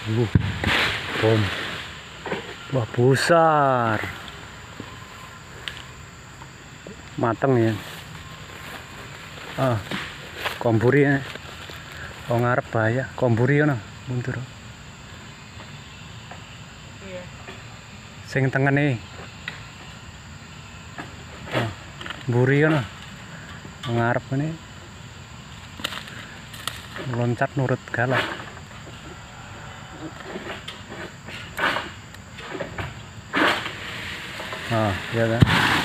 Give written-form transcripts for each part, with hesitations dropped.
Bom. Wah, besar. Mateng ya. Komburi ya. Oh, ngarep bahaya. Komburi ya, mundur. Iya. Sing tengene. Mburi ya, ngarep ini. Loncat nurut galak. Ya kan.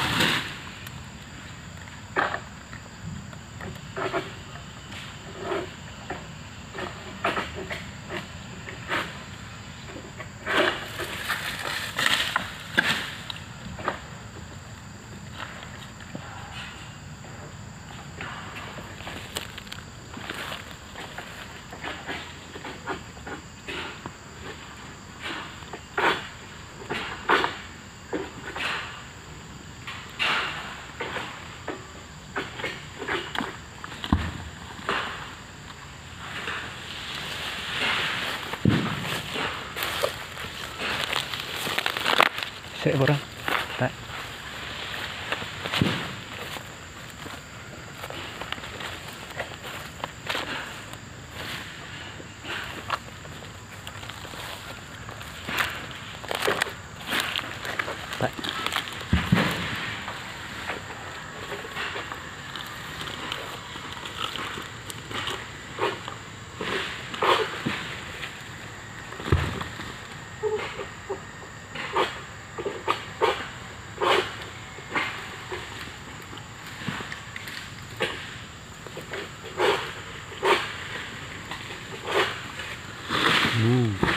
Sik ora. Tak. Tak. Hmm.